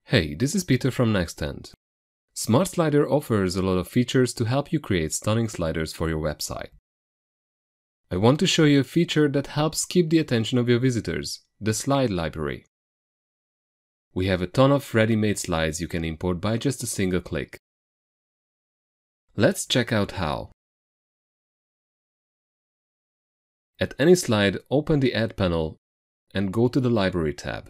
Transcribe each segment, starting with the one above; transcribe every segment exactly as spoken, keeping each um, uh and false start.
Hey, this is Peter from Nextend. SmartSlider offers a lot of features to help you create stunning sliders for your website. I want to show you a feature that helps keep the attention of your visitors, the slide library. We have a ton of ready-made slides you can import by just a single click. Let's check out how. At any slide, open the Add panel and go to the Library tab.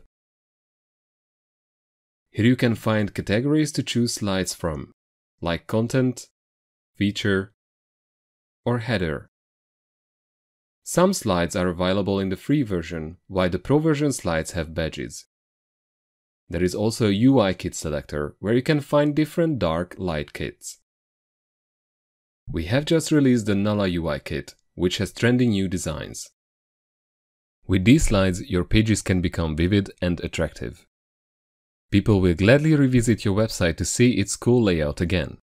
Here you can find categories to choose slides from, like Content, Feature, or Header. Some slides are available in the free version, while the Pro version slides have badges. There is also a U I kit selector, where you can find different dark light kits. We have just released the Nala U I kit, which has trendy new designs. With these slides, your pages can become vivid and attractive. People will gladly revisit your website to see its cool layout again.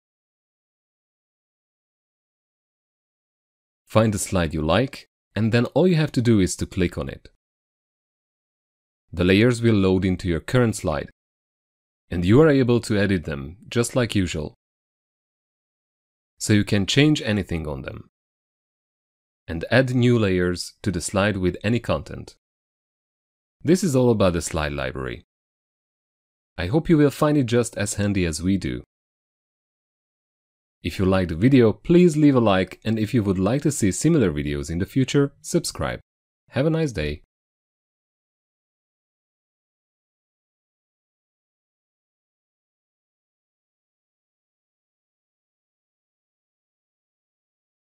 Find the slide you like, and then all you have to do is to click on it. The layers will load into your current slide, and you are able to edit them just like usual. So you can change anything on them, and add new layers to the slide with any content. This is all about the slide library. I hope you will find it just as handy as we do. If you liked the video, please leave a like, and if you would like to see similar videos in the future, subscribe. Have a nice day.